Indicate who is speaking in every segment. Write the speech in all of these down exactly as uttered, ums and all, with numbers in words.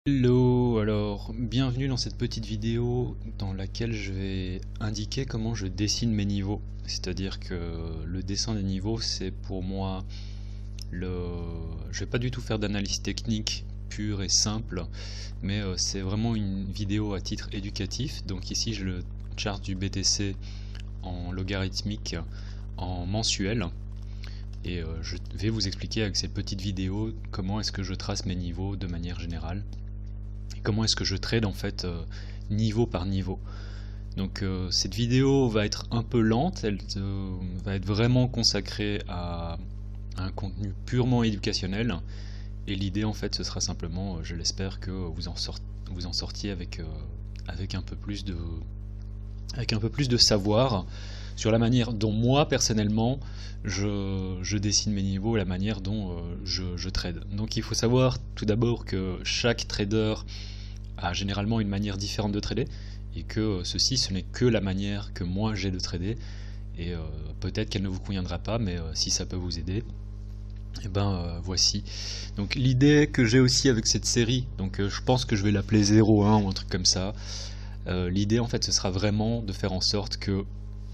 Speaker 1: Hello, alors bienvenue dans cette petite vidéo dans laquelle je vais indiquer comment je dessine mes niveaux. C'est-à-dire que le dessin des niveaux, c'est pour moi le... Je vais pas du tout faire d'analyse technique pure et simple, mais euh, c'est vraiment une vidéo à titre éducatif. Donc ici je le charge du B T C en logarithmique en mensuel. Et euh, je vais vous expliquer avec cette petite vidéo comment est-ce que je trace mes niveaux de manière générale. Comment est-ce que je trade en fait euh, niveau par niveau. Donc euh, cette vidéo va être un peu lente, elle euh, va être vraiment consacrée à, à un contenu purement éducationnel, et l'idée en fait ce sera simplement, euh, je l'espère, que vous en, sort, vous en sortiez avec, euh, avec, un peu plus de, avec un peu plus de savoir sur la manière dont moi personnellement je, je dessine mes niveaux, la manière dont euh, je, je trade. Donc il faut savoir tout d'abord que chaque trader a généralement une manière différente de trader, et que euh, ceci ce n'est que la manière que moi j'ai de trader, et euh, peut-être qu'elle ne vous conviendra pas, mais euh, si ça peut vous aider, et ben euh, voici. Donc l'idée que j'ai aussi avec cette série, donc euh, je pense que je vais l'appeler zéro un ou un truc comme ça, euh, l'idée en fait ce sera vraiment de faire en sorte que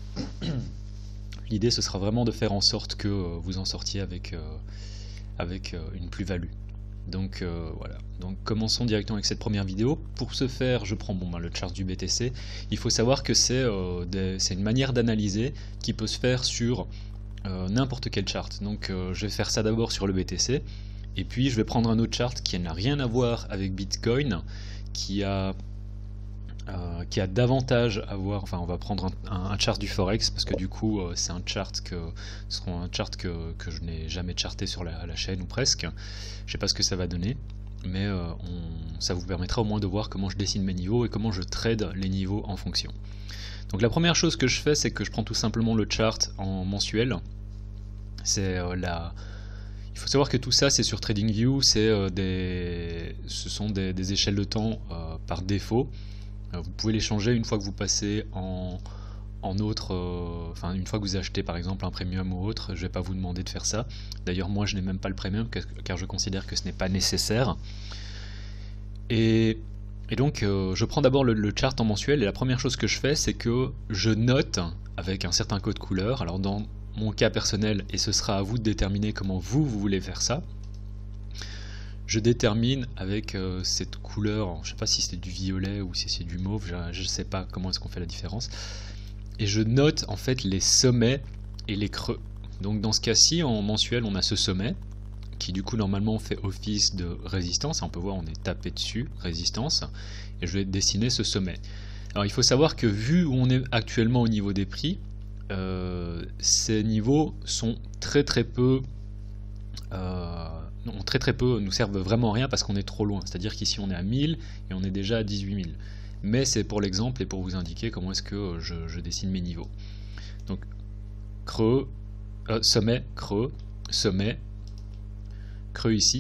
Speaker 1: l'idée ce sera vraiment de faire en sorte que euh, vous en sortiez avec, euh, avec euh, une plus-value. Donc euh, voilà, donc commençons directement avec cette première vidéo. Pour ce faire, je prends bon, ben, le chart du B T C. Il faut savoir que c'est euh, une manière d'analyser qui peut se faire sur euh, n'importe quel chart. Donc euh, je vais faire ça d'abord sur le B T C, et puis je vais prendre un autre chart qui n'a rien à voir avec Bitcoin, qui a Euh, qui a davantage à voir, enfin on va prendre un, un, un chart du Forex, parce que du coup euh, c'est un chart que ce sera un chart que, que je n'ai jamais charté sur la, la chaîne, ou presque. Je sais pas ce que ça va donner, mais euh, on, ça vous permettra au moins de voir comment je dessine mes niveaux et comment je trade les niveaux en fonction. Donc la première chose que je fais, c'est que je prends tout simplement le chart en mensuel. C'est euh, la... Il faut savoir que tout ça c'est sur TradingView, c'est euh, des... ce sont des, des échelles de temps euh, par défaut. Vous pouvez les changer une fois que vous passez en, en autre, euh, enfin une fois que vous achetez par exemple un premium ou autre. Je ne vais pas vous demander de faire ça. D'ailleurs moi je n'ai même pas le premium car je considère que ce n'est pas nécessaire. Et, et donc euh, je prends d'abord le, le chart en mensuel, et la première chose que je fais c'est que je note avec un certain code couleur. Alors dans mon cas personnel, et ce sera à vous de déterminer comment vous, vous voulez faire ça, je détermine avec euh, cette couleur, je ne sais pas si c'est du violet ou si c'est du mauve, je ne sais pas comment est-ce qu'on fait la différence, et je note en fait les sommets et les creux. Donc dans ce cas-ci, en mensuel, on a ce sommet qui du coup normalement fait office de résistance, on peut voir on est tapé dessus, résistance, et je vais dessiner ce sommet. Alors il faut savoir que vu où on est actuellement au niveau des prix, euh, ces niveaux sont très très peu... Euh, non, très très peu, nous servent vraiment à rien parce qu'on est trop loin. C'est-à-dire qu'ici on est à mille et on est déjà à dix-huit mille. Mais c'est pour l'exemple et pour vous indiquer comment est-ce que je, je dessine mes niveaux. Donc creux, euh, sommet, creux, sommet, creux ici.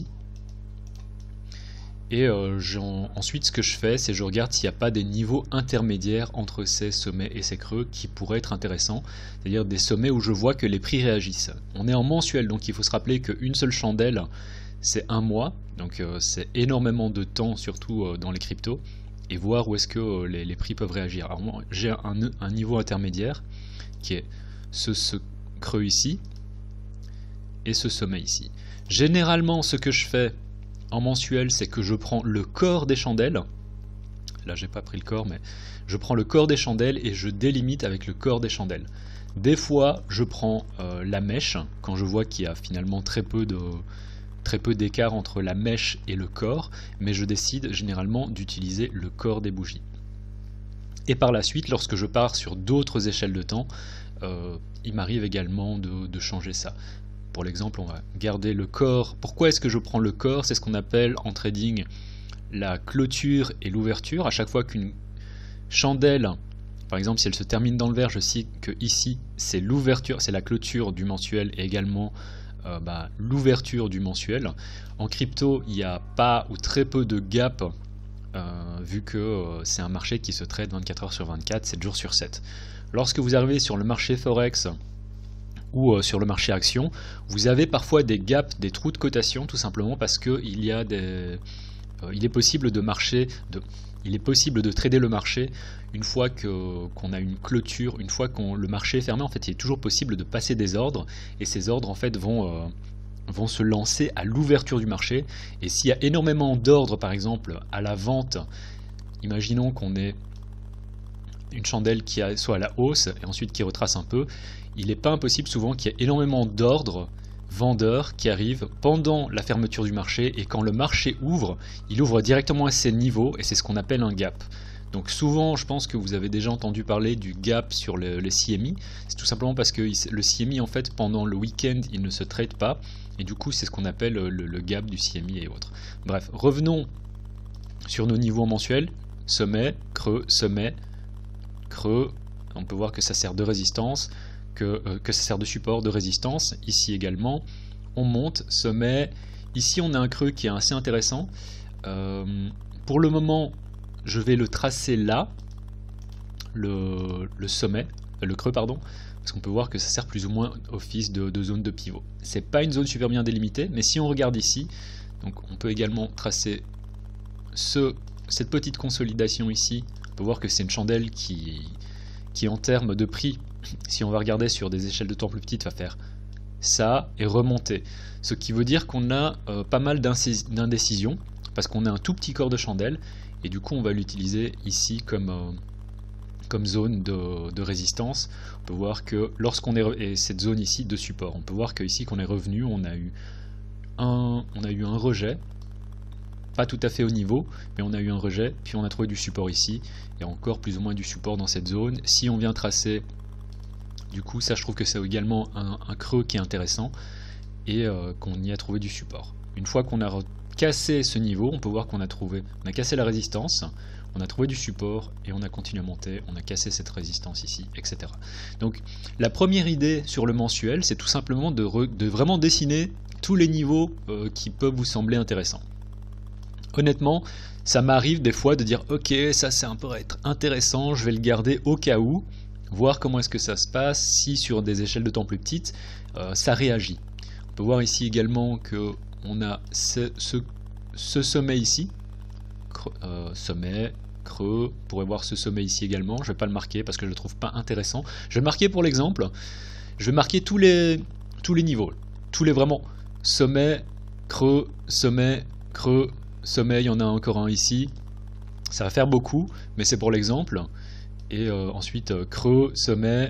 Speaker 1: Et euh, ensuite ce que je fais, c'est je regarde s'il n'y a pas des niveaux intermédiaires entre ces sommets et ces creux qui pourraient être intéressants, c'est-à-dire des sommets où je vois que les prix réagissent. On est en mensuel, donc il faut se rappeler qu'une seule chandelle c'est un mois, donc euh, c'est énormément de temps, surtout euh, dans les cryptos, et voir où est-ce que euh, les, les prix peuvent réagir. Alors moi j'ai un, un niveau intermédiaire qui est ce, ce creux ici et ce sommet ici. Généralement ce que je fais en mensuel, c'est que je prends le corps des chandelles. Là j'ai pas pris le corps, mais je prends le corps des chandelles et je délimite avec le corps des chandelles. Des fois je prends euh, la mèche quand je vois qu'il y a finalement très peu de très peu d'écart entre la mèche et le corps, mais je décide généralement d'utiliser le corps des bougies. Et par la suite, lorsque je pars sur d'autres échelles de temps, euh, il m'arrive également de, de changer ça. Pour l'exemple, on va garder le corps. Pourquoi est-ce que je prends le corps? C'est ce qu'on appelle en trading la clôture et l'ouverture. À chaque fois qu'une chandelle, par exemple si elle se termine dans le vert, je sais que ici c'est l'ouverture, c'est la clôture du mensuel, et également euh, bah, l'ouverture du mensuel. En crypto, il n'y a pas ou très peu de gap, euh, vu que euh, c'est un marché qui se trade vingt-quatre heures sur vingt-quatre, sept jours sur sept. Lorsque vous arrivez sur le marché Forex ou euh, sur le marché action, vous avez parfois des gaps, des trous de cotation, tout simplement parce qu'il y a des, euh, il est possible de marcher, de, il est possible de trader le marché une fois que, qu'on a une clôture, une fois que le marché est fermé. En fait, il est toujours possible de passer des ordres, et ces ordres en fait vont, euh, vont se lancer à l'ouverture du marché. Et s'il y a énormément d'ordres, par exemple à la vente, imaginons qu'on ait une chandelle qui a, soit à la hausse et ensuite qui retrace un peu, il n'est pas impossible souvent qu'il y ait énormément d'ordres vendeurs qui arrivent pendant la fermeture du marché, et quand le marché ouvre, il ouvre directement à ces niveaux, et c'est ce qu'on appelle un gap. Donc souvent, je pense que vous avez déjà entendu parler du gap sur le, le C M E. C'est tout simplement parce que le C M E, en fait, pendant le week-end, il ne se trade pas, et du coup, c'est ce qu'on appelle le, le gap du C M E et autres. Bref, revenons sur nos niveaux mensuels. Sommet, creux, sommet, creux. On peut voir que ça sert de résistance, que, euh, que ça sert de support, de résistance. Ici également, on monte, sommet. Ici, on a un creux qui est assez intéressant. Euh, pour le moment, je vais le tracer là, le, le sommet, le creux, pardon, parce qu'on peut voir que ça sert plus ou moins office de, de zone de pivot. C'est pas une zone super bien délimitée, mais si on regarde ici, donc on peut également tracer ce, cette petite consolidation ici. On peut voir que c'est une chandelle qui, qui en termes de prix, si on va regarder sur des échelles de temps plus petites, va faire ça et remonter. Ce qui veut dire qu'on a euh, pas mal d'indécision, parce qu'on a un tout petit corps de chandelle, et du coup on va l'utiliser ici comme, euh, comme zone de, de résistance. On peut voir que lorsqu'on est, et cette zone ici de support, on peut voir que ici qu'on est revenu, on a eu un, on a eu un rejet, pas tout à fait au niveau, mais on a eu un rejet, puis on a trouvé du support ici, et encore plus ou moins du support dans cette zone. Si on vient tracer, du coup ça je trouve que c'est également un, un creux qui est intéressant, et euh, qu'on y a trouvé du support. Une fois qu'on a cassé ce niveau, on peut voir qu'on a trouvé, on a cassé la résistance, on a trouvé du support, et on a continué à monter, on a cassé cette résistance ici, et cetera. Donc la première idée sur le mensuel, c'est tout simplement de, re, de vraiment dessiner tous les niveaux euh, qui peuvent vous sembler intéressants. Honnêtement, ça m'arrive des fois de dire ok, ça c'est un peu être intéressant, je vais le garder au cas où, voir comment est-ce que ça se passe, si sur des échelles de temps plus petites, euh, ça réagit. On peut voir ici également que on a ce, ce, ce sommet ici, creux, euh, sommet, creux, on pourrait voir ce sommet ici également, je ne vais pas le marquer parce que je ne le trouve pas intéressant. Je vais le marquer pour l'exemple, je vais marquer tous les, tous les niveaux, tous les vraiment, sommet, creux, sommet, creux, sommet, il y en a encore un ici, ça va faire beaucoup, mais c'est pour l'exemple. Et euh, ensuite euh, creux, sommet,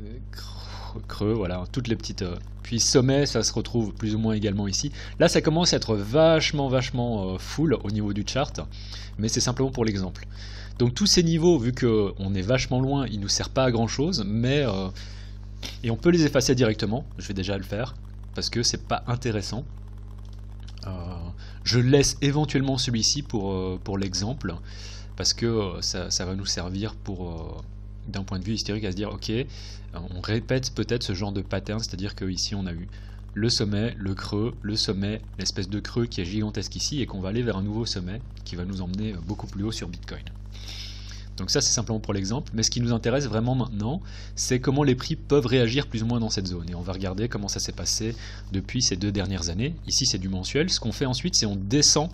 Speaker 1: creux, creux, voilà, toutes les petites... Euh, puis sommet, ça se retrouve plus ou moins également ici. Là, ça commence à être vachement, vachement euh, full au niveau du chart, mais c'est simplement pour l'exemple. Donc tous ces niveaux, vu qu'on est vachement loin, ils ne nous servent pas à grand chose, mais... Euh, et on peut les effacer directement, je vais déjà le faire, parce que c'est pas intéressant. Euh, je laisse éventuellement celui-ci pour, euh, pour l'exemple, parce que euh, ça, ça va nous servir pour, euh, d'un point de vue historique, à se dire ok, on répète peut-être ce genre de pattern, c'est-à-dire qu'ici on a eu le sommet, le creux, le sommet, l'espèce de creux qui est gigantesque ici, et qu'on va aller vers un nouveau sommet qui va nous emmener beaucoup plus haut sur Bitcoin. Donc ça c'est simplement pour l'exemple, mais ce qui nous intéresse vraiment maintenant, c'est comment les prix peuvent réagir plus ou moins dans cette zone. Et on va regarder comment ça s'est passé depuis ces deux dernières années. Ici c'est du mensuel, ce qu'on fait ensuite c'est on descend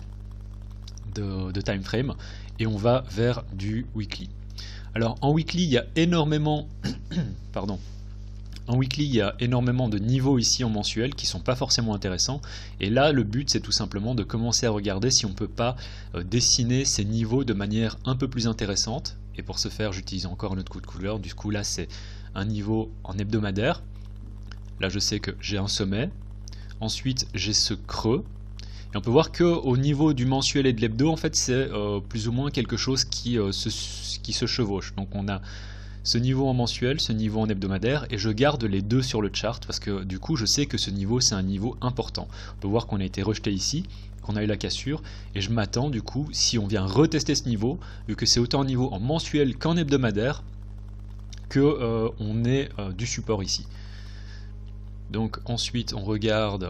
Speaker 1: de, de time frame et on va vers du weekly. Alors en weekly il y a énormément pardon En weekly, il y a énormément de niveaux ici en mensuel qui ne sont pas forcément intéressants. Et là, le but, c'est tout simplement de commencer à regarder si on ne peut pas euh, dessiner ces niveaux de manière un peu plus intéressante. Et pour ce faire, j'utilise encore un autre coup de couleur. Du coup, là, c'est un niveau en hebdomadaire. Là, je sais que j'ai un sommet. Ensuite, j'ai ce creux. Et on peut voir qu'au niveau du mensuel et de l'hebdo, en fait, c'est euh, plus ou moins quelque chose qui, euh, se, qui se chevauche. Donc, on a ce niveau en mensuel, ce niveau en hebdomadaire, et je garde les deux sur le chart parce que du coup je sais que ce niveau c'est un niveau important. On peut voir qu'on a été rejeté ici, qu'on a eu la cassure, et je m'attends du coup, si on vient retester ce niveau, vu que c'est autant un niveau en mensuel qu'en hebdomadaire, que euh, on ait euh, du support ici. Donc ensuite on regarde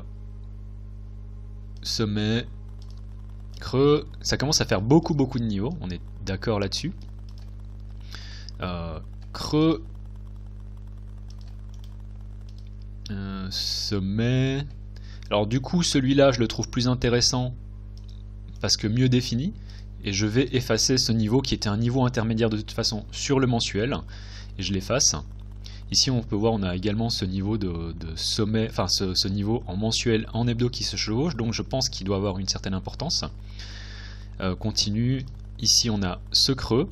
Speaker 1: sommet, creux, ça commence à faire beaucoup beaucoup de niveaux, on est d'accord là-dessus. Euh, creux, euh, sommet. Alors du coup celui-là je le trouve plus intéressant parce que mieux défini, et je vais effacer ce niveau qui était un niveau intermédiaire de toute façon sur le mensuel, et je l'efface. Ici on peut voir, on a également ce niveau de, de sommet, enfin ce, ce niveau en mensuel, en hebdo qui se chevauche, donc je pense qu'il doit avoir une certaine importance. Euh, continue, ici on a ce creux,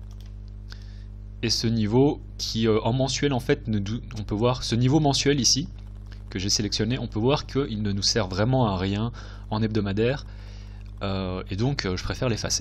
Speaker 1: et ce niveau qui euh, en mensuel en fait, on peut voir ce niveau mensuel ici, que j'ai sélectionné, on peut voir qu'il ne nous sert vraiment à rien en hebdomadaire, euh, et donc euh, je préfère l'effacer.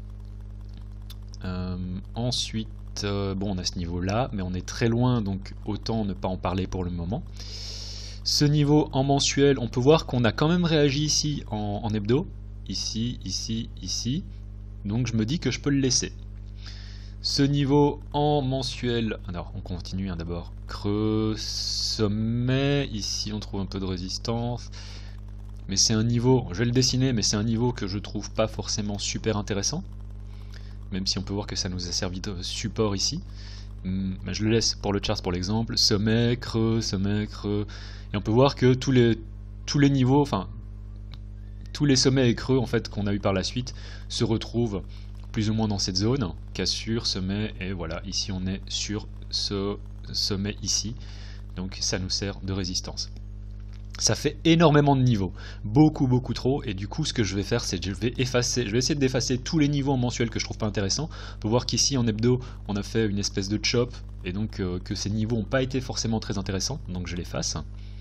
Speaker 1: Euh, ensuite, euh, bon on a ce niveau là, mais on est très loin, donc autant ne pas en parler pour le moment. Ce niveau en mensuel, on peut voir qu'on a quand même réagi ici en, en hebdo, ici, ici, ici, donc je me dis que je peux le laisser. Ce niveau en mensuel, alors on continue hein, d'abord, creux, sommet, ici on trouve un peu de résistance, mais c'est un niveau, je vais le dessiner, mais c'est un niveau que je trouve pas forcément super intéressant, même si on peut voir que ça nous a servi de support ici. Mais je le laisse pour le chart pour l'exemple, sommet, creux, sommet, creux, et on peut voir que tous les, tous les niveaux, enfin tous les sommets et creux en fait qu'on a eu par la suite se retrouvent plus ou moins dans cette zone, cassure, sommet, et voilà, ici on est sur ce sommet ici, donc ça nous sert de résistance. Ça fait énormément de niveaux, beaucoup beaucoup trop, et du coup ce que je vais faire c'est que je vais effacer, je vais essayer d'effacer tous les niveaux en mensuel que je trouve pas intéressants. On peut voir qu'ici en hebdo on a fait une espèce de chop, et donc euh, que ces niveaux n'ont pas été forcément très intéressants, donc je l'efface.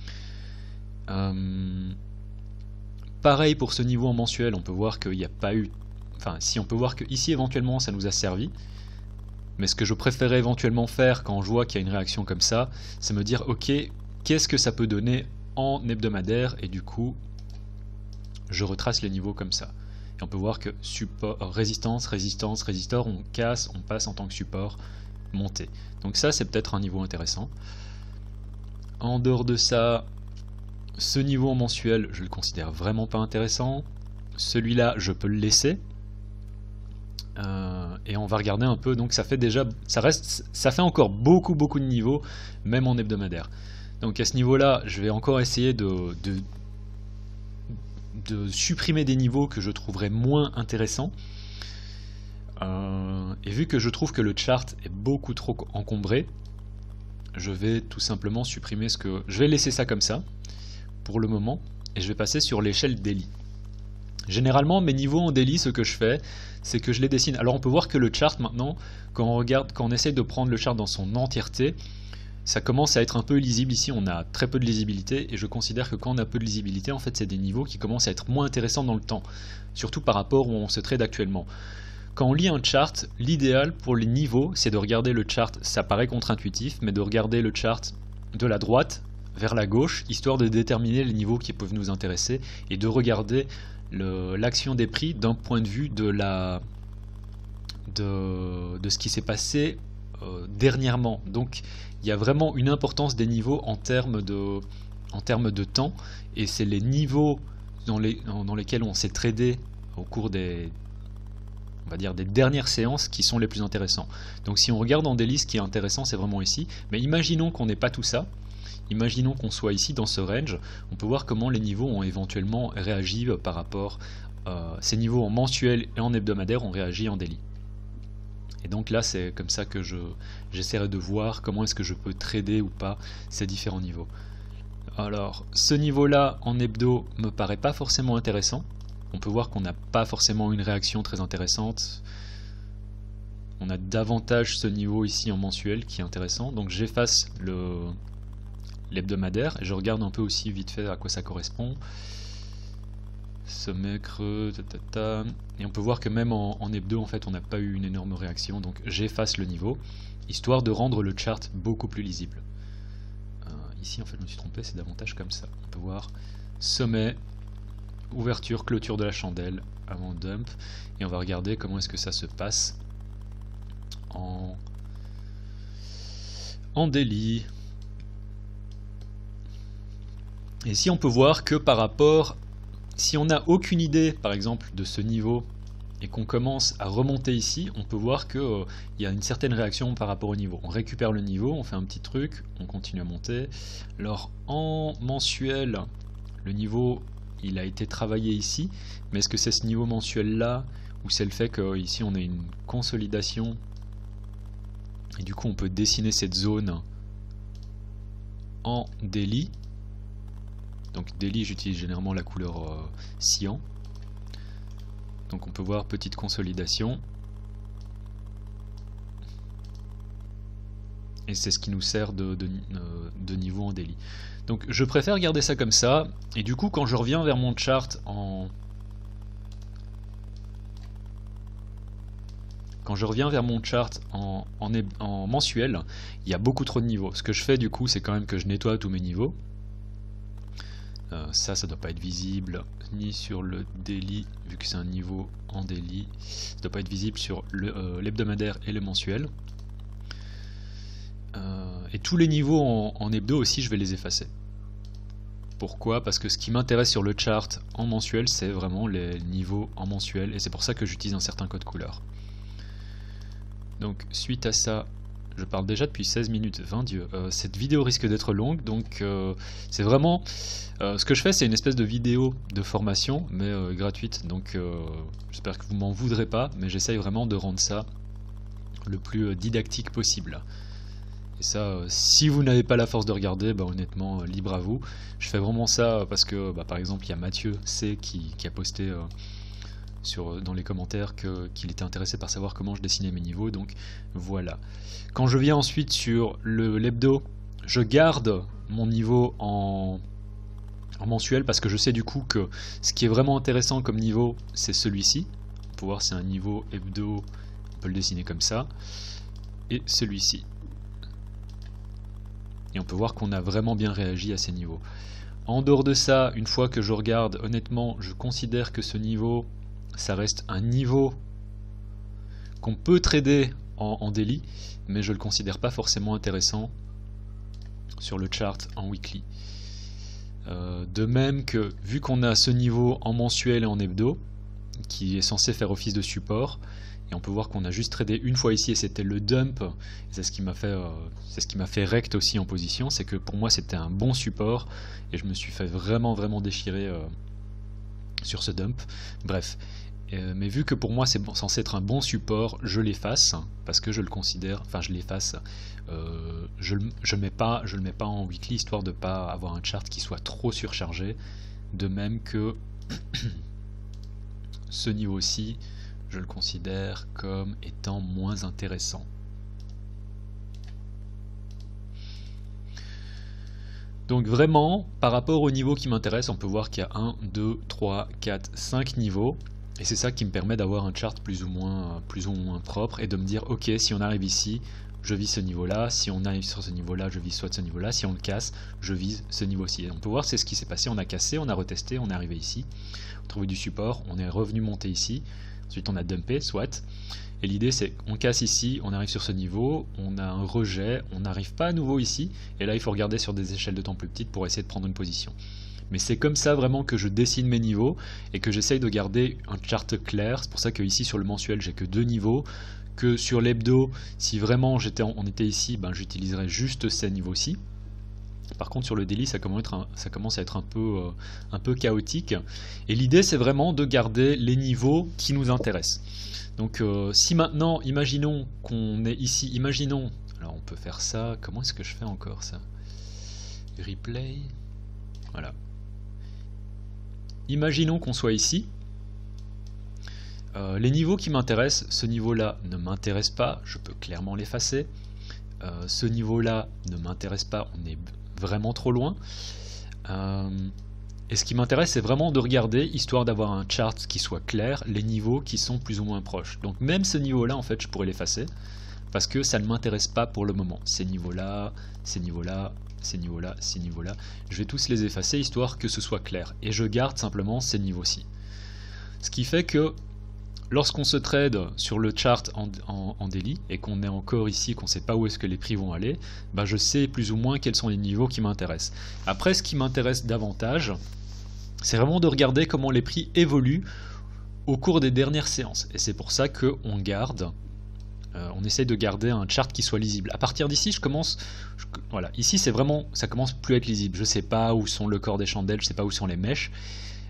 Speaker 1: Euh... Pareil pour ce niveau en mensuel, on peut voir qu'il n'y a pas eu... Enfin, si on peut voir que ici éventuellement ça nous a servi, mais ce que je préférais éventuellement faire quand je vois qu'il y a une réaction comme ça, c'est me dire ok, qu'est-ce que ça peut donner en hebdomadaire, et du coup je retrace les niveaux comme ça. Et on peut voir que support, résistance, résistance, résistor, on casse, on passe en tant que support, monté. Donc ça c'est peut-être un niveau intéressant. En dehors de ça, ce niveau en mensuel, je le considère vraiment pas intéressant. Celui-là, je peux le laisser. Euh, et on va regarder un peu, donc ça fait déjà, ça reste, ça fait encore beaucoup beaucoup de niveaux, même en hebdomadaire. Donc à ce niveau-là, je vais encore essayer de, de, de supprimer des niveaux que je trouverais moins intéressants. Euh, et vu que je trouve que le chart est beaucoup trop encombré, je vais tout simplement supprimer ce que... Je vais laisser ça comme ça, pour le moment, et je vais passer sur l'échelle daily. Généralement, mes niveaux en daily, ce que je fais, c'est que je les dessine. Alors on peut voir que le chart maintenant, quand on regarde, quand on essaye de prendre le chart dans son entièreté, ça commence à être un peu lisible. Ici, on a très peu de lisibilité, et je considère que quand on a peu de lisibilité, en fait, c'est des niveaux qui commencent à être moins intéressants dans le temps, surtout par rapport où on se trade actuellement. Quand on lit un chart, l'idéal pour les niveaux, c'est de regarder le chart, ça paraît contre-intuitif, mais de regarder le chart de la droite vers la gauche, histoire de déterminer les niveaux qui peuvent nous intéresser, et de regarder l'action des prix d'un point de vue de, la, de, de ce qui s'est passé euh, dernièrement. Donc il y a vraiment une importance des niveaux en termes de, en termes de temps, et c'est les niveaux dans, les, dans lesquels on s'est tradé au cours des, on va dire des dernières séances qui sont les plus intéressants. Donc si on regarde en daily, ce qui est intéressant c'est vraiment ici, mais imaginons qu'on n'ait pas tout ça. Imaginons qu'on soit ici dans ce range, on peut voir comment les niveaux ont éventuellement réagi par rapport à euh, ces niveaux en mensuel et en hebdomadaire ont réagi en daily. Et donc là c'est comme ça que je j'essaierai de voir comment est-ce que je peux trader ou pas ces différents niveaux. Alors ce niveau là en hebdo me paraît pas forcément intéressant. On peut voir qu'on n'a pas forcément une réaction très intéressante. On a davantage ce niveau ici en mensuel qui est intéressant, donc j'efface le l'hebdomadaire, et je regarde un peu aussi vite fait à quoi ça correspond. Sommet, creux, ta, et on peut voir que même en, en hebdo, en fait, on n'a pas eu une énorme réaction, donc j'efface le niveau, histoire de rendre le chart beaucoup plus lisible. Euh, ici, en fait, je me suis trompé, c'est davantage comme ça. On peut voir sommet, ouverture, clôture de la chandelle, avant dump, et on va regarder comment est-ce que ça se passe en, en daily. Et ici on peut voir que par rapport, si on n'a aucune idée par exemple de ce niveau et qu'on commence à remonter ici, on peut voir qu'il euh, y a une certaine réaction par rapport au niveau. On récupère le niveau, on fait un petit truc, on continue à monter. Alors en mensuel, le niveau il a été travaillé ici, mais est-ce que c'est ce niveau mensuel là, ou c'est le fait qu'ici on a une consolidation, et du coup on peut dessiner cette zone en daily. Donc daily, j'utilise généralement la couleur euh, cyan. Donc on peut voir petite consolidation. Et c'est ce qui nous sert de, de, de niveau en daily. Donc je préfère garder ça comme ça. Et du coup quand je reviens vers mon chart en... Quand je reviens vers mon chart en, en, en mensuel, il y a beaucoup trop de niveaux. Ce que je fais du coup, c'est quand même que je nettoie tous mes niveaux. Euh, ça, ça doit pas être visible ni sur le daily, vu que c'est un niveau en daily. Ça doit pas être visible sur l'hebdomadaire euh, et le mensuel. Euh, et tous les niveaux en, en hebdo aussi, je vais les effacer. Pourquoi? Parce que ce qui m'intéresse sur le chart en mensuel, c'est vraiment les niveaux en mensuel. Et c'est pour ça que j'utilise un certain code couleur. Donc suite à ça, je parle déjà depuis seize minutes, vingt dieux. Euh, cette vidéo risque d'être longue, donc euh, c'est vraiment... Euh, ce que je fais, c'est une espèce de vidéo de formation, mais euh, gratuite, donc euh, j'espère que vous m'en voudrez pas, mais j'essaye vraiment de rendre ça le plus euh, didactique possible. Et ça, euh, si vous n'avez pas la force de regarder, bah, honnêtement, euh, libre à vous. Je fais vraiment ça parce que, bah, par exemple, il y a Mathieu C qui, qui a posté... Euh, Sur, dans les commentaires que, qu'il était intéressé par savoir comment je dessinais mes niveaux, donc voilà. Quand je viens ensuite sur le l'hebdo, je garde mon niveau en, en mensuel parce que je sais du coup que ce qui est vraiment intéressant comme niveau, c'est celui-ci. On peut voir c'est un niveau hebdo, on peut le dessiner comme ça, et celui-ci. Et on peut voir qu'on a vraiment bien réagi à ces niveaux. En dehors de ça, une fois que je regarde, honnêtement, je considère que ce niveau... ça reste un niveau qu'on peut trader en, en daily, mais je ne le considère pas forcément intéressant sur le chart en weekly. Euh, de même que, vu qu'on a ce niveau en mensuel et en hebdo, qui est censé faire office de support, et on peut voir qu'on a juste tradé une fois ici, et c'était le dump, c'est ce qui m'a fait, euh, c'est ce qui m'a fait rect aussi en position, c'est que pour moi c'était un bon support, et je me suis fait vraiment vraiment déchirer euh, sur ce dump. Bref. Euh, mais vu que pour moi c'est censé être un bon support, je l'efface parce que je le considère, enfin je l'efface, euh, je je mets pas, je le mets pas en weekly histoire de pas avoir un chart qui soit trop surchargé. De même que ce niveau-ci, je le considère comme étant moins intéressant. Donc vraiment, par rapport au niveau qui m'intéresse, on peut voir qu'il y a un, deux, trois, quatre, cinq niveaux. Et c'est ça qui me permet d'avoir un chart plus ou moins, plus ou moins propre et de me dire ok, si on arrive ici, je vise ce niveau-là, si on arrive sur ce niveau-là, je vise soit ce niveau-là, si on le casse, je vise ce niveau-ci. Et on peut voir c'est ce qui s'est passé, on a cassé, on a retesté, on est arrivé ici, on a trouvé du support, on est revenu monter ici, ensuite on a dumpé, soit. Et l'idée c'est qu'on casse ici, on arrive sur ce niveau, on a un rejet, on n'arrive pas à nouveau ici, et là il faut regarder sur des échelles de temps plus petites pour essayer de prendre une position. Mais c'est comme ça vraiment que je dessine mes niveaux et que j'essaye de garder un chart clair. C'est pour ça que ici sur le mensuel j'ai que deux niveaux, que sur l'hebdo, si vraiment j'étais, on était ici, ben, j'utiliserais juste ces niveaux-ci. Par contre sur le daily ça commence, être un, ça commence à être un peu, euh, un peu chaotique. Et l'idée c'est vraiment de garder les niveaux qui nous intéressent. Donc euh, si maintenant, imaginons qu'on est ici, imaginons, alors on peut faire ça, comment est-ce que je fais encore ça? Replay, voilà. Imaginons qu'on soit ici, euh, les niveaux qui m'intéressent, ce niveau-là ne m'intéresse pas, je peux clairement l'effacer, euh, ce niveau-là ne m'intéresse pas, on est vraiment trop loin, euh, et ce qui m'intéresse c'est vraiment de regarder, histoire d'avoir un chart qui soit clair, les niveaux qui sont plus ou moins proches. Donc même ce niveau-là en fait je pourrais l'effacer, parce que ça ne m'intéresse pas pour le moment, ces niveaux-là, ces niveaux-là, ces niveaux-là, ces niveaux-là, je vais tous les effacer histoire que ce soit clair. Et je garde simplement ces niveaux-ci. Ce qui fait que lorsqu'on se trade sur le chart en, en, en daily et qu'on est encore ici, qu'on ne sait pas où est-ce que les prix vont aller, bah je sais plus ou moins quels sont les niveaux qui m'intéressent. Après, ce qui m'intéresse davantage, c'est vraiment de regarder comment les prix évoluent au cours des dernières séances. Et c'est pour ça qu'on garde... Euh, on essaye de garder un chart qui soit lisible. À partir d'ici, je commence, je, voilà, ici c'est vraiment, ça commence plus à être lisible. Je sais pas où sont le corps des chandelles, je sais pas où sont les mèches.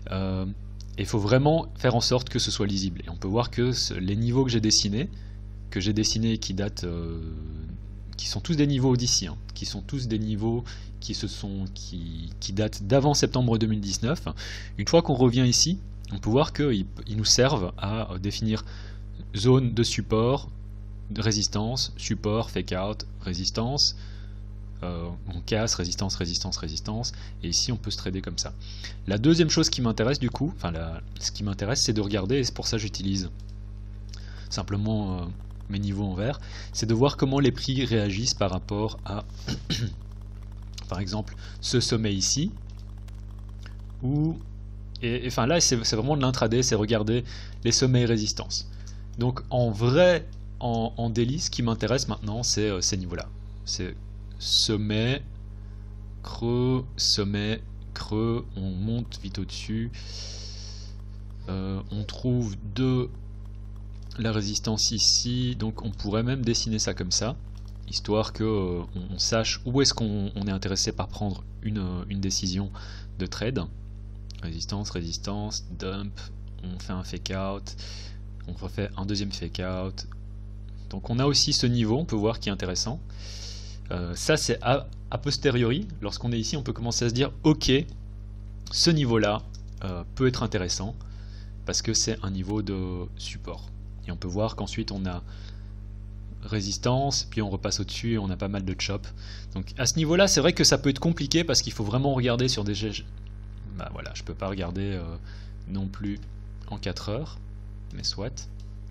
Speaker 1: Euh, il faut vraiment faire en sorte que ce soit lisible. Et on peut voir que ce, les niveaux que j'ai dessinés, que j'ai dessinés qui datent, euh, qui sont tous des niveaux d'ici, hein, qui sont tous des niveaux qui se sont, qui, qui datent d'avant septembre deux mille dix-neuf. Une fois qu'on revient ici, on peut voir qu'ils ils nous servent à définir zone de support, de résistance, support, fake out, résistance. Euh, on casse, résistance, résistance, résistance, et ici on peut se trader comme ça. La deuxième chose qui m'intéresse du coup, enfin la, ce qui m'intéresse c'est de regarder, et c'est pour ça que j'utilise simplement euh, mes niveaux en vert, c'est de voir comment les prix réagissent par rapport à par exemple ce sommet ici, ou et, et enfin là c'est vraiment de l'intraday, c'est regarder les sommets et résistances. Donc en vrai, en, en daily, ce qui m'intéresse maintenant c'est euh, ces niveaux là, c'est sommet, creux, sommet, creux, on monte vite au-dessus, euh, on trouve de la résistance ici, donc on pourrait même dessiner ça comme ça, histoire que euh, on sache où est-ce qu'on est intéressé par prendre une, une décision de trade. Résistance, résistance, dump, on fait un fake out, on refait un deuxième fake out, donc on a aussi ce niveau, on peut voir qui est intéressant. Euh, ça c'est a, a posteriori, lorsqu'on est ici on peut commencer à se dire ok, ce niveau là euh, peut être intéressant parce que c'est un niveau de support, et on peut voir qu'ensuite on a résistance, puis on repasse au dessus et on a pas mal de chop. Donc à ce niveau là c'est vrai que ça peut être compliqué parce qu'il faut vraiment regarder sur des... Bah voilà, je peux pas regarder euh, non plus en quatre heures, mais soit.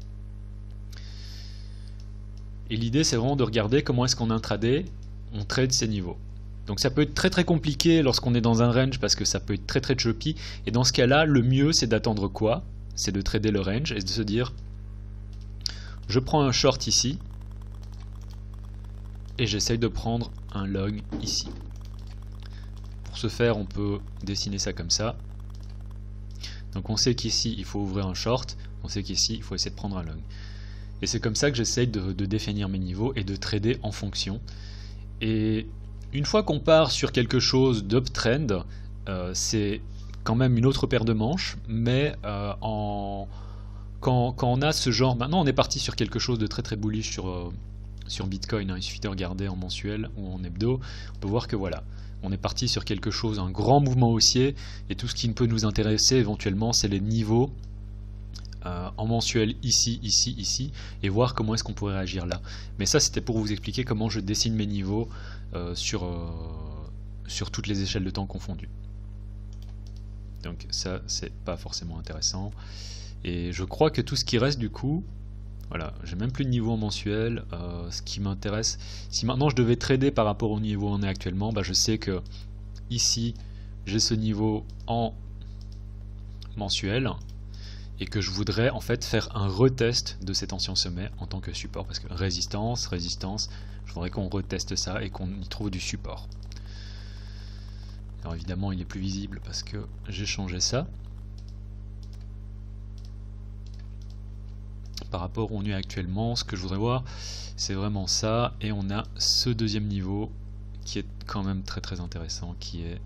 Speaker 1: Et l'idée c'est vraiment de regarder comment est-ce qu'on intraday, on trade ces niveaux. Donc ça peut être très très compliqué lorsqu'on est dans un range parce que ça peut être très très choppy, et dans ce cas là le mieux c'est d'attendre quoi? C'est de trader le range et de se dire je prends un short ici et j'essaye de prendre un long ici. Pour ce faire on peut dessiner ça comme ça. Donc on sait qu'ici il faut ouvrir un short, on sait qu'ici il faut essayer de prendre un long. Et c'est comme ça que j'essaye de, de définir mes niveaux et de trader en fonction. Et une fois qu'on part sur quelque chose d'uptrend, euh, c'est quand même une autre paire de manches, mais euh, en, quand, quand on a ce genre... Maintenant on est parti sur quelque chose de très très bullish sur, euh, sur Bitcoin, hein. Il suffit de regarder en mensuel ou en hebdo, on peut voir que voilà, on est parti sur quelque chose, un grand mouvement haussier, et tout ce qui peut nous intéresser éventuellement c'est les niveaux Euh, en mensuel ici, ici, ici, et voir comment est-ce qu'on pourrait réagir là. Mais ça c'était pour vous expliquer comment je dessine mes niveaux euh, sur, euh, sur toutes les échelles de temps confondues. Donc ça c'est pas forcément intéressant. Et je crois que tout ce qui reste du coup, voilà, j'ai même plus de niveau en mensuel. Euh, ce qui m'intéresse, si maintenant je devais trader par rapport au niveau où on est actuellement, bah, je sais que ici j'ai ce niveau en mensuel, et que je voudrais en fait faire un retest de cet ancien sommet en tant que support, parce que résistance, résistance, je voudrais qu'on reteste ça et qu'on y trouve du support. Alors évidemment il est plus visible parce que j'ai changé ça. Par rapport où on est actuellement, ce que je voudrais voir c'est vraiment ça, et on a ce deuxième niveau qui est quand même très très intéressant, qui est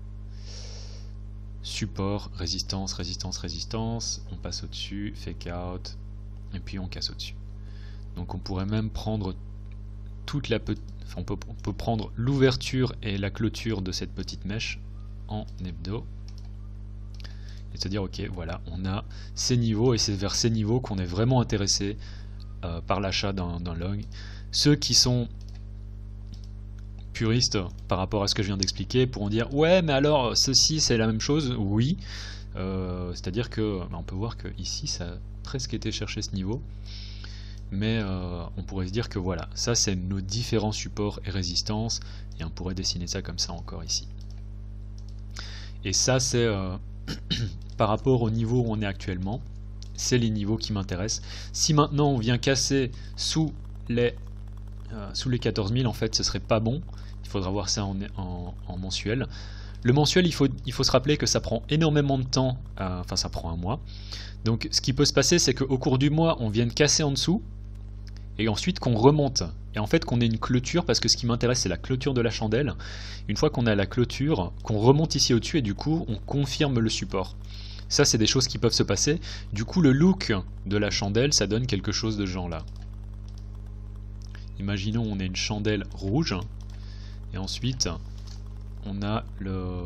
Speaker 1: support, résistance, résistance, résistance, on passe au-dessus, fake out, et puis on casse au-dessus. Donc on pourrait même prendre toute la petite, enfin on peut, on peut prendre l'ouverture et la clôture de cette petite mèche en hebdo, et se dire ok voilà, on a ces niveaux, et c'est vers ces niveaux qu'on est vraiment intéressé euh, par l'achat d'un long. Ceux qui sont puristes par rapport à ce que je viens d'expliquer pourront dire ouais mais alors ceci c'est la même chose, oui, euh, c'est à dire que bah, on peut voir que ici ça a presque été chercher ce niveau, mais euh, on pourrait se dire que voilà, ça c'est nos différents supports et résistances, et on pourrait dessiner ça comme ça encore ici. Et ça c'est euh, par rapport au niveau où on est actuellement, c'est les niveaux qui m'intéressent. Si maintenant on vient casser sous les euh, sous les quatorze mille, en fait ce serait pas bon. Il faudra voir ça en, en, en mensuel. Le mensuel, il faut, il faut se rappeler que ça prend énormément de temps, euh, enfin ça prend un mois. Donc ce qui peut se passer, c'est qu'au cours du mois, on vienne casser en dessous, et ensuite qu'on remonte. Et en fait qu'on ait une clôture, parce que ce qui m'intéresse c'est la clôture de la chandelle. Une fois qu'on a la clôture, qu'on remonte ici au-dessus et du coup on confirme le support. Ça c'est des choses qui peuvent se passer. Du coup le look de la chandelle ça donne quelque chose de ce genre là. Imaginons on a une chandelle rouge et ensuite on a le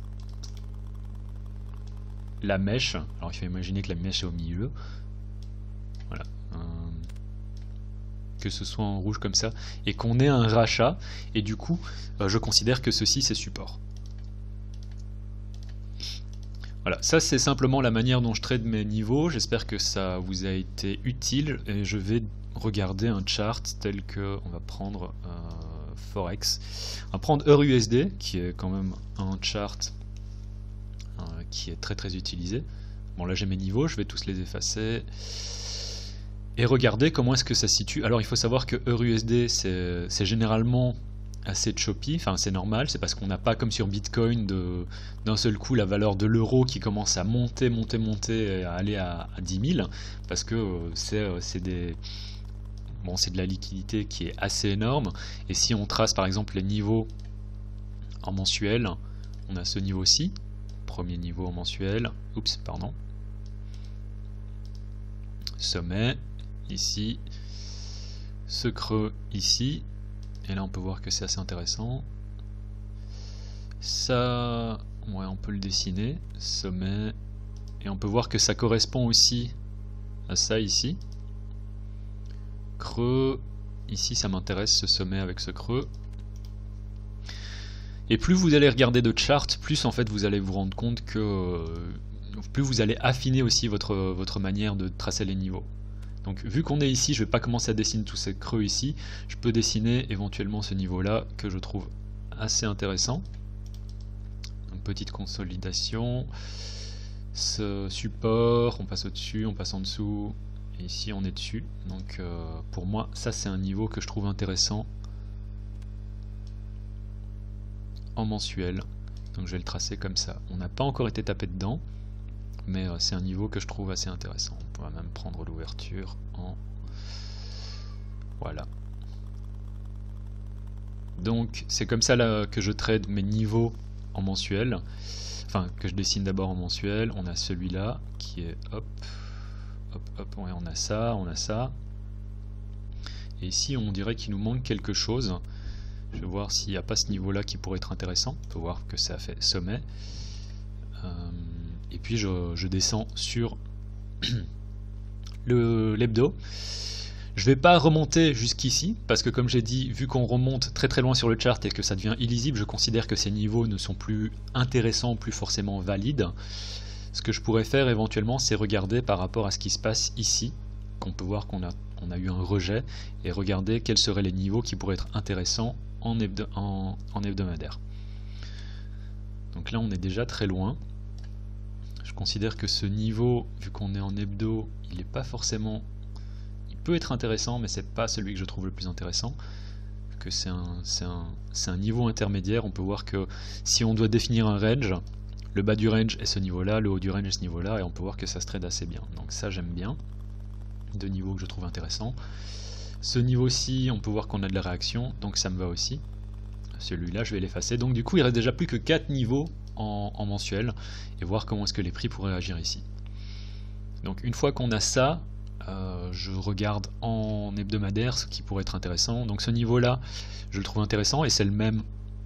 Speaker 1: la mèche. Alors il faut imaginer que la mèche est au milieu. Voilà. Que ce soit en rouge comme ça, et qu'on ait un rachat, et du coup, euh, je considère que ceci c'est support. Voilà, ça c'est simplement la manière dont je trade mes niveaux, j'espère que ça vous a été utile, et je vais regarder un chart tel que, on va prendre euh, Forex, on va prendre E U R U S D, qui est quand même un chart euh, qui est très très utilisé. Bon là j'ai mes niveaux, je vais tous les effacer. Et regardez comment est-ce que ça se situe. Alors il faut savoir que E U R U S D c'est généralement assez choppy, enfin c'est normal, c'est parce qu'on n'a pas comme sur Bitcoin d'un seul coup la valeur de l'euro qui commence à monter, monter, monter et à aller à, à dix mille, parce que euh, c'est des... Bon, c'est de la liquidité qui est assez énorme, et si on trace par exemple les niveaux en mensuel, on a ce niveau-ci, premier niveau en mensuel, oups, pardon, sommet, ici, ce creux ici, et là on peut voir que c'est assez intéressant. Ça, ouais, on peut le dessiner, sommet, et on peut voir que ça correspond aussi à ça ici. Creux, ici ça m'intéresse ce sommet avec ce creux. Et plus vous allez regarder de charts, plus en fait vous allez vous rendre compte que plus vous allez affiner aussi votre, votre manière de tracer les niveaux. Donc vu qu'on est ici, je ne vais pas commencer à dessiner tous ces creux ici, je peux dessiner éventuellement ce niveau là que je trouve assez intéressant. Donc petite consolidation, ce support, on passe au-dessus, on passe en dessous, et ici on est dessus. Donc euh, pour moi ça c'est un niveau que je trouve intéressant en mensuel. Donc je vais le tracer comme ça. On n'a pas encore été tapé dedans, mais euh, c'est un niveau que je trouve assez intéressant. On pourra même prendre l'ouverture en... Voilà. Donc c'est comme ça là, que je trade mes niveaux en mensuel. Enfin, que je dessine d'abord en mensuel. On a celui-là qui est... Hop, hop, hop, ouais, on a ça, on a ça. Et ici on dirait qu'il nous manque quelque chose. Je vais voir s'il n'y a pas ce niveau-là qui pourrait être intéressant. On peut voir que ça fait sommet. Euh, et puis je, je descends sur l'hebdo. Je ne vais pas remonter jusqu'ici, parce que comme j'ai dit, vu qu'on remonte très très loin sur le chart et que ça devient illisible, je considère que ces niveaux ne sont plus intéressants, plus forcément valides. Ce que je pourrais faire éventuellement, c'est regarder par rapport à ce qui se passe ici, qu'on peut voir qu'on a, on a eu un rejet, et regarder quels seraient les niveaux qui pourraient être intéressants en, hebdo, en, en hebdomadaire. Donc là on est déjà très loin. Je considère que ce niveau, vu qu'on est en hebdo, il n'est pas forcément... Il peut être intéressant, mais c'est pas celui que je trouve le plus intéressant. Que c'est un, c'est un, c'est un niveau intermédiaire. On peut voir que si on doit définir un range, le bas du range est ce niveau-là, le haut du range est ce niveau-là, et on peut voir que ça se trade assez bien. Donc ça j'aime bien. Deux niveaux que je trouve intéressants. Ce niveau-ci, on peut voir qu'on a de la réaction, donc ça me va aussi. Celui-là, je vais l'effacer. Donc du coup, il reste déjà plus que quatre niveaux en, en mensuel, et voir comment est-ce que les prix pourraient agir ici. Donc une fois qu'on a ça, euh, je regarde en hebdomadaire ce qui pourrait être intéressant. Donc ce niveau-là, je le trouve intéressant, et c'est le même,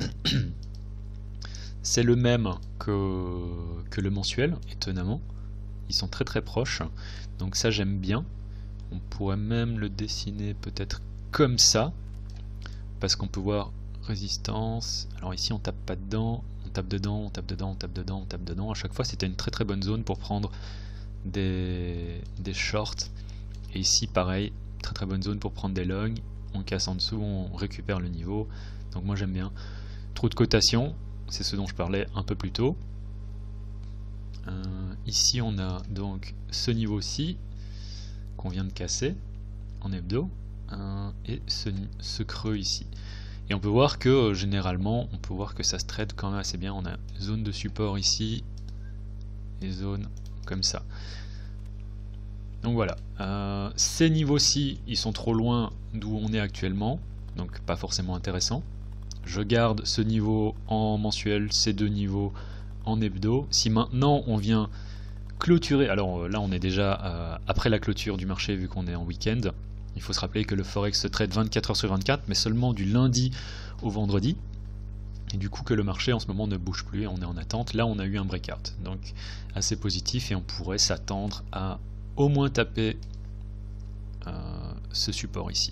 Speaker 1: c'est le même que, que le mensuel, étonnamment. Ils sont très très proches, donc ça j'aime bien. On pourrait même le dessiner peut-être comme ça, parce qu'on peut voir résistance. Alors ici on tape pas dedans, on tape dedans, on tape dedans, on tape dedans, on tape dedans. À chaque fois c'était une très très bonne zone pour prendre des, des shorts. Et ici pareil, très très bonne zone pour prendre des longs. On casse en dessous, on récupère le niveau. Donc moi j'aime bien. Trou de cotation, c'est ce dont je parlais un peu plus tôt. Euh, ici on a donc ce niveau-ci qu'on vient de casser en hebdo, euh, et ce, ce creux ici. Et on peut voir que euh, généralement, on peut voir que ça se trade quand même assez bien. On a zone de support ici, et zone comme ça. Donc voilà, euh, ces niveaux-ci, ils sont trop loin d'où on est actuellement, donc pas forcément intéressant. Je garde ce niveau en mensuel, ces deux niveaux en hebdo. Si maintenant on vient clôturer, alors là on est déjà euh, après la clôture du marché vu qu'on est en week-end. Il faut se rappeler que le Forex se traite vingt-quatre heures sur vingt-quatre, mais seulement du lundi au vendredi. Et du coup que le marché en ce moment ne bouge plus et on est en attente. Là on a eu un breakout, donc assez positif et on pourrait s'attendre à au moins taper euh, ce support ici.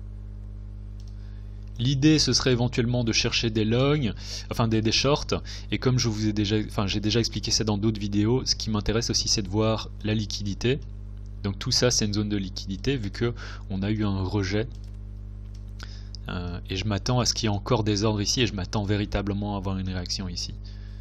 Speaker 1: L'idée ce serait éventuellement de chercher des longs, enfin des, des shorts, et comme je vous ai déjà, enfin j'ai déjà expliqué ça dans d'autres vidéos, ce qui m'intéresse aussi c'est de voir la liquidité. Donc tout ça c'est une zone de liquidité vu que on a eu un rejet. Euh, et je m'attends à ce qu'il y ait encore des ordres ici et je m'attends véritablement à avoir une réaction ici.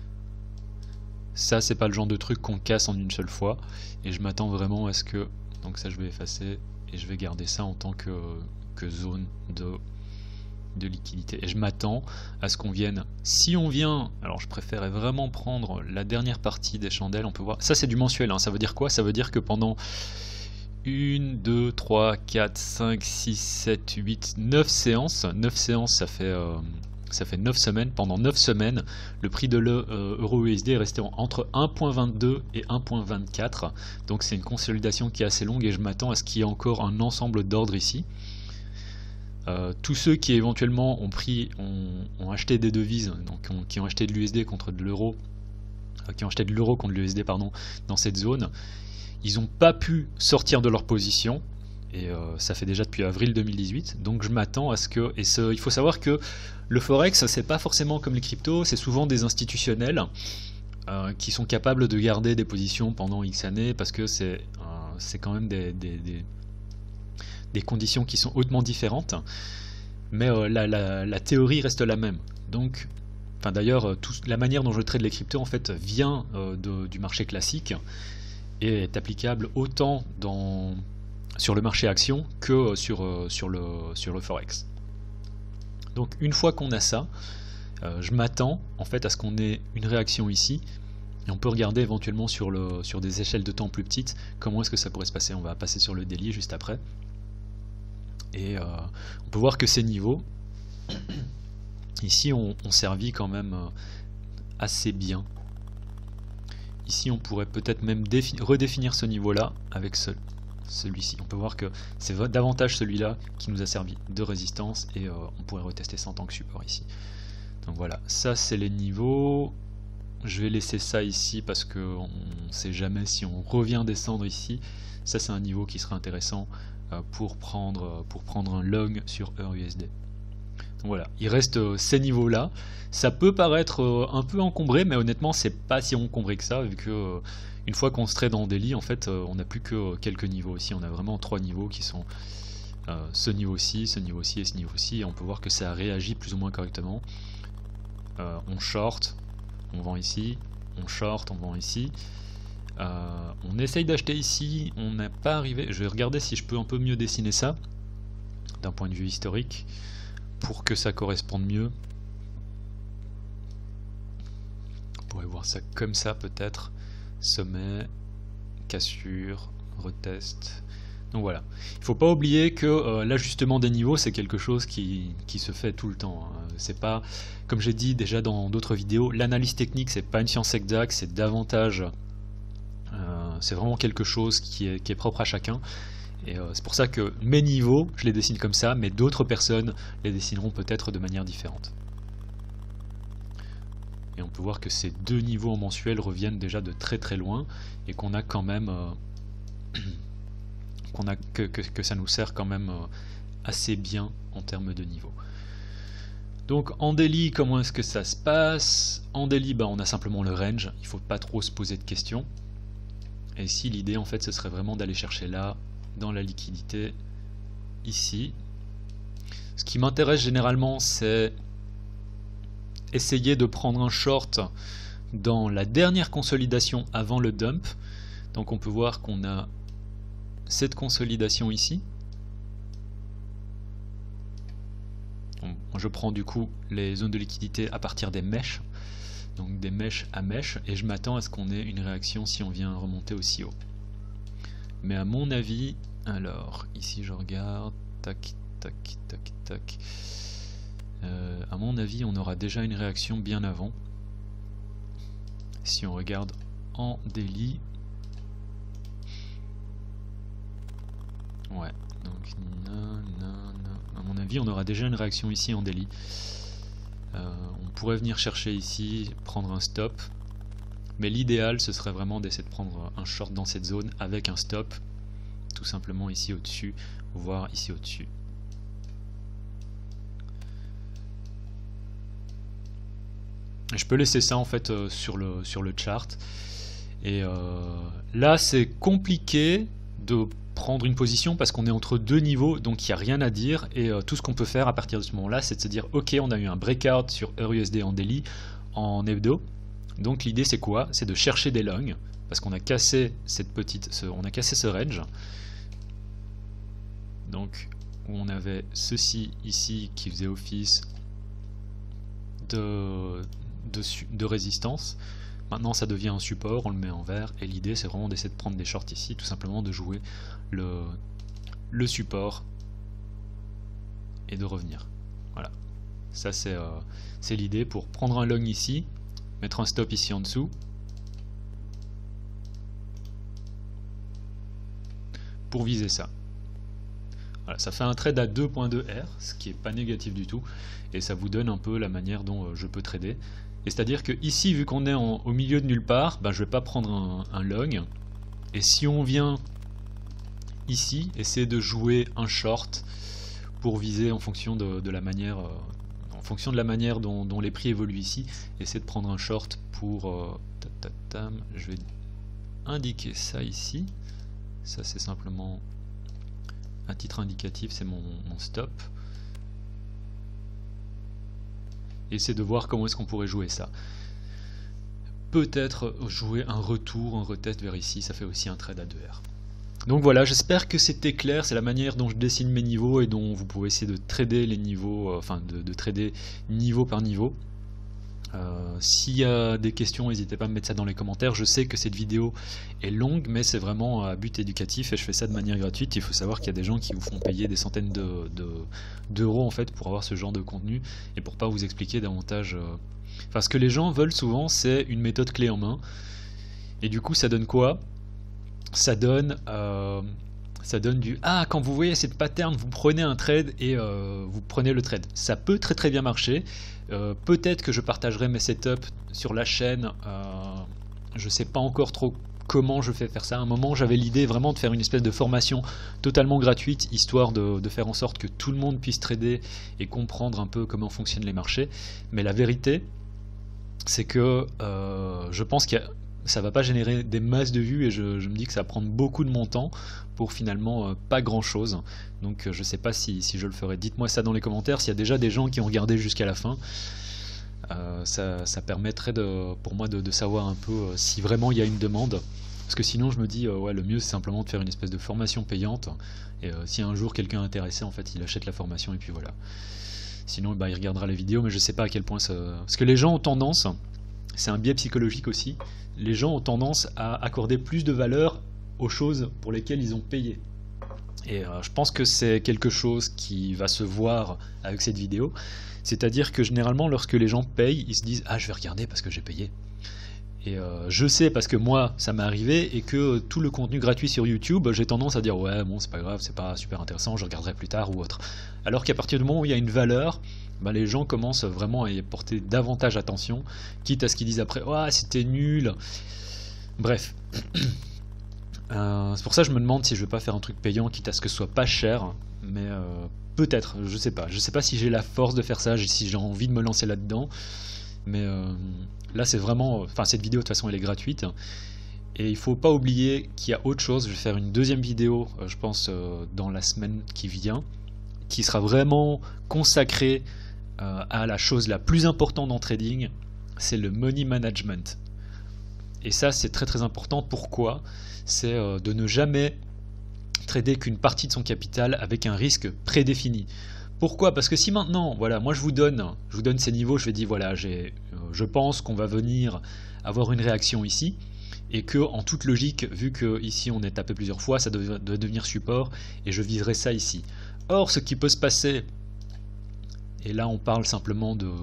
Speaker 1: Ça c'est pas le genre de truc qu'on casse en une seule fois et je m'attends vraiment à ce que, donc ça je vais effacer et je vais garder ça en tant que, que zone de, de liquidité et je m'attends à ce qu'on vienne, si on vient, alors je préférais vraiment prendre la dernière partie des chandelles, on peut voir, ça c'est du mensuel, hein. Ça veut dire quoi? Ça veut dire que pendant un, deux, trois, quatre, cinq, six, sept, huit, neuf séances, neuf séances ça fait... Euh, ça fait neuf semaines, pendant neuf semaines, le prix de l'euro U S D est resté entre un virgule vingt-deux et un virgule vingt-quatre, donc c'est une consolidation qui est assez longue et je m'attends à ce qu'il y ait encore un ensemble d'ordres ici. Euh, tous ceux qui éventuellement ont pris, ont, ont acheté des devises, donc ont, qui ont acheté de l'U S D contre de l'euro, euh, qui ont acheté de l'euro contre l'U S D pardon, dans cette zone, ils n'ont pas pu sortir de leur position. Et euh, ça fait déjà depuis avril deux mille dix-huit, donc je m'attends à ce que, et ce, il faut savoir que le Forex c'est pas forcément comme les cryptos, c'est souvent des institutionnels euh, qui sont capables de garder des positions pendant X années parce que c'est euh, c'est quand même des, des, des, des conditions qui sont hautement différentes, mais euh, la, la, la théorie reste la même. Donc, enfin d'ailleurs, la manière dont je trade les cryptos en fait vient euh, de, du marché classique et est applicable autant dans sur le marché action que sur, euh, sur, le, sur le Forex. Donc une fois qu'on a ça, euh, je m'attends en fait à ce qu'on ait une réaction ici et on peut regarder éventuellement sur, le, sur des échelles de temps plus petites comment est-ce que ça pourrait se passer. On va passer sur le daily juste après et euh, on peut voir que ces niveaux ici ont, ont servi quand même euh, assez bien. Ici on pourrait peut-être même redéfinir ce niveau là avec ce celui-ci. On peut voir que c'est davantage celui-là qui nous a servi de résistance et euh, on pourrait retester ça en tant que support ici. Donc voilà, ça c'est les niveaux. Je vais laisser ça ici parce qu'on ne sait jamais si on revient descendre ici. Ça c'est un niveau qui serait intéressant euh, pour, prendre, pour prendre un long sur E U R U S D. Donc voilà, il reste euh, ces niveaux-là. Ça peut paraître euh, un peu encombré, mais honnêtement c'est pas si encombré que ça, vu que euh, une fois qu'on se trade en daily, en fait, euh, on n'a plus que euh, quelques niveaux ici. On a vraiment trois niveaux qui sont euh, ce niveau-ci, ce niveau-ci et ce niveau-ci. Et on peut voir que ça réagit plus ou moins correctement. Euh, on short, on vend ici. On short, on vend ici. Euh, on essaye d'acheter ici. On n'a pas arrivé. Je vais regarder si je peux un peu mieux dessiner ça d'un point de vue historique pour que ça corresponde mieux. On pourrait voir ça comme ça peut-être. Sommet, cassure, retest. Donc voilà. Il ne faut pas oublier que euh, l'ajustement des niveaux, c'est quelque chose qui, qui se fait tout le temps. Hein. C'est pas, comme j'ai dit déjà dans d'autres vidéos, l'analyse technique, c'est pas une science exacte, c'est davantage. Euh, c'est vraiment quelque chose qui est, qui est propre à chacun. Et euh, c'est pour ça que mes niveaux, je les dessine comme ça, mais d'autres personnes les dessineront peut-être de manière différente. Et on peut voir que ces deux niveaux en mensuel reviennent déjà de très très loin et qu'on a quand même euh, qu'on a que, que, que ça nous sert quand même euh, assez bien en termes de niveau. Donc en daily, comment est-ce que ça se passe? En daily, bah, on a simplement le range, il ne faut pas trop se poser de questions. Et ici l'idée en fait ce serait vraiment d'aller chercher là dans la liquidité ici. Ce qui m'intéresse généralement c'est essayer de prendre un short dans la dernière consolidation avant le dump. Donc on peut voir qu'on a cette consolidation ici. Je prends du coup les zones de liquidité à partir des mèches, donc des mèches à mèches, et je m'attends à ce qu'on ait une réaction si on vient remonter aussi haut. Mais à mon avis, alors, ici je regarde, tac, tac, tac, tac. Euh, à mon avis, on aura déjà une réaction bien avant. Si on regarde en daily. Ouais, donc, non, non, non. À mon avis, on aura déjà une réaction ici en daily. Euh, on pourrait venir chercher ici, prendre un stop. Mais l'idéal, ce serait vraiment d'essayer de prendre un short dans cette zone avec un stop. Tout simplement ici au-dessus, voire ici au-dessus. Je peux laisser ça en fait euh, sur le, sur le chart. Et euh, là, c'est compliqué de prendre une position parce qu'on est entre deux niveaux, donc il n'y a rien à dire. Et euh, tout ce qu'on peut faire à partir de ce moment-là, c'est de se dire ok, on a eu un breakout sur E U S D en daily, en hebdo. Donc l'idée c'est quoi? C'est de chercher des longs parce qu'on a cassé cette petite, ce, on a cassé ce range. Donc on avait ceci ici qui faisait office de, de, de résistance. Maintenant ça devient un support, on le met en vert et l'idée c'est vraiment d'essayer de prendre des shorts ici, tout simplement de jouer le, le support et de revenir. Voilà, ça c'est euh, c'est l'idée pour prendre un long ici, mettre un stop ici en dessous pour viser ça. Voilà, ça fait un trade à deux virgule deux R, ce qui est pas négatif du tout, et ça vous donne un peu la manière dont euh, je peux trader. Et c'est-à-dire que ici, vu qu'on est en, au milieu de nulle part, ben, je vais pas prendre un, un long. Et si on vient ici, essayer de jouer un short pour viser en fonction de, de la manière, euh, en fonction de la manière dont, dont les prix évoluent ici, essayer de prendre un short pour, euh, tatatam, je vais indiquer ça ici. Ça c'est simplement un titre indicatif, c'est mon, mon stop. Et c'est de voir comment est-ce qu'on pourrait jouer ça. Peut-être jouer un retour, un retest vers ici, ça fait aussi un trade à deux R. Donc voilà, j'espère que c'était clair, c'est la manière dont je dessine mes niveaux et dont vous pouvez essayer de trader les niveaux, euh, enfin de, de trader niveau par niveau. Euh, S'il y a des questions, n'hésitez pas à me mettre ça dans les commentaires. Je sais que cette vidéo est longue, mais c'est vraiment à but éducatif et je fais ça de manière gratuite. Il faut savoir qu'il y a des gens qui vous font payer des centaines de, de, d'euros en fait pour avoir ce genre de contenu et pour pas vous expliquer davantage. Euh... Enfin, ce que les gens veulent souvent, c'est une méthode clé en main. Et du coup, ça donne quoi? Ça donne, euh, ça donne du ah, quand vous voyez cette pattern, vous prenez un trade et euh, vous prenez le trade. Ça peut très très bien marcher. Euh, peut-être que je partagerai mes setups sur la chaîne. Euh, je sais pas encore trop comment je fais faire ça. À un moment, j'avais l'idée vraiment de faire une espèce de formation totalement gratuite, histoire de, de faire en sorte que tout le monde puisse trader et comprendre un peu comment fonctionnent les marchés. Mais la vérité, c'est que euh, je pense qu'il y a ça va pas générer des masses de vues et je, je me dis que ça va prendre beaucoup de mon temps pour finalement euh, pas grand chose. Donc euh, je sais pas si, si je le ferai. Dites-moi ça dans les commentaires s'il y a déjà des gens qui ont regardé jusqu'à la fin. Euh, ça, ça permettrait de, pour moi de, de savoir un peu euh, si vraiment il y a une demande. Parce que sinon je me dis euh, ouais, le mieux c'est simplement de faire une espèce de formation payante. Et euh, si un jour quelqu'un est intéressé, en fait il achète la formation et puis voilà. Sinon bah, il regardera les vidéos, mais je sais pas à quel point ça... Parce que les gens ont tendance, c'est un biais psychologique aussi, les gens ont tendance à accorder plus de valeur aux choses pour lesquelles ils ont payé. Et euh, je pense que c'est quelque chose qui va se voir avec cette vidéo. C'est-à-dire que généralement, lorsque les gens payent, ils se disent « Ah, je vais regarder parce que j'ai payé ». Et euh, je sais parce que moi, ça m'est arrivé et que euh, tout le contenu gratuit sur YouTube, j'ai tendance à dire « Ouais, bon, c'est pas grave, c'est pas super intéressant, je regarderai plus tard ou autre ». Alors qu'à partir du moment où il y a une valeur, ben, les gens commencent vraiment à y porter davantage attention, quitte à ce qu'ils disent après « Ouais, c'était nul ». Bref. euh, c'est pour ça que je me demande si je vais pas faire un truc payant, quitte à ce que ce soit pas cher, mais euh, peut-être, je sais pas. Je sais pas si j'ai la force de faire ça, si j'ai envie de me lancer là-dedans, mais euh, là c'est vraiment... Enfin, cette vidéo de toute façon elle est gratuite, et il faut pas oublier qu'il y a autre chose. Je vais faire une deuxième vidéo, euh, je pense, euh, dans la semaine qui vient, qui sera vraiment consacrée euh, à la chose la plus importante en trading, c'est le money management. Et ça c'est très très important. Pourquoi? C'est euh, de ne jamais trader qu'une partie de son capital avec un risque prédéfini. Pourquoi? Parce que si maintenant, voilà, moi je vous donne, je vous donne ces niveaux, je vais dire voilà, j'ai, euh, je pense qu'on va venir avoir une réaction ici, et que en toute logique, vu que ici on est tapé plusieurs fois, ça doit, doit devenir support et je viserai ça ici. Or, ce qui peut se passer, et là on parle simplement de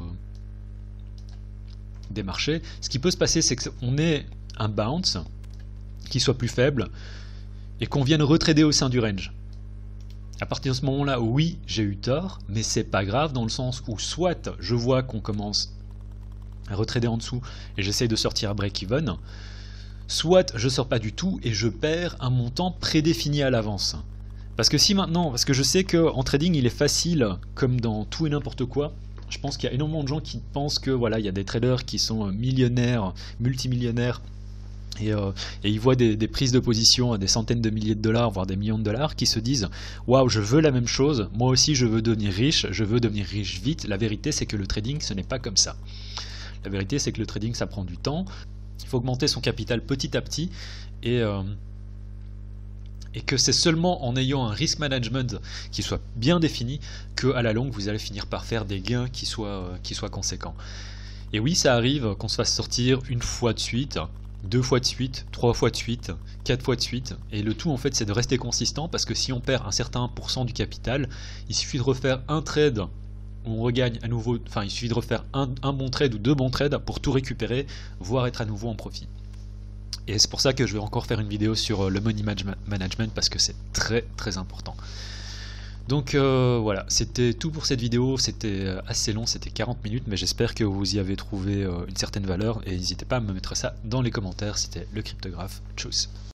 Speaker 1: des marchés, ce qui peut se passer, c'est qu'on ait un bounce qui soit plus faible et qu'on vienne retrader au sein du range. À partir de ce moment-là, oui, j'ai eu tort, mais c'est pas grave dans le sens où soit je vois qu'on commence à retrader en dessous et j'essaye de sortir à break-even, soit je sors pas du tout et je perds un montant prédéfini à l'avance. Parce que si maintenant, parce que je sais qu'en trading il est facile, comme dans tout et n'importe quoi, je pense qu'il y a énormément de gens qui pensent que voilà, il y a des traders qui sont millionnaires, multimillionnaires, et, euh, et ils voient des, des prises de position à des centaines de milliers de dollars, voire des millions de dollars, qui se disent waouh, je veux la même chose, moi aussi je veux devenir riche, je veux devenir riche vite. La vérité c'est que le trading ce n'est pas comme ça. La vérité c'est que le trading ça prend du temps, il faut augmenter son capital petit à petit, et euh, et que c'est seulement en ayant un risk management qui soit bien défini que à la longue vous allez finir par faire des gains qui soient, qui soient conséquents. Et oui, ça arrive qu'on se fasse sortir une fois de suite, deux fois de suite, trois fois de suite, quatre fois de suite, et le tout en fait c'est de rester consistant, parce que si on perd un certain pourcent du capital, il suffit de refaire un trade où on regagne à nouveau, enfin il suffit de refaire un, un bon trade ou deux bons trades pour tout récupérer, voire être à nouveau en profit. Et c'est pour ça que je vais encore faire une vidéo sur le money management, parce que c'est très très important. Donc euh, voilà, c'était tout pour cette vidéo, c'était assez long, c'était quarante minutes, mais j'espère que vous y avez trouvé une certaine valeur, et n'hésitez pas à me mettre ça dans les commentaires. C'était le cryptographe, tchuss.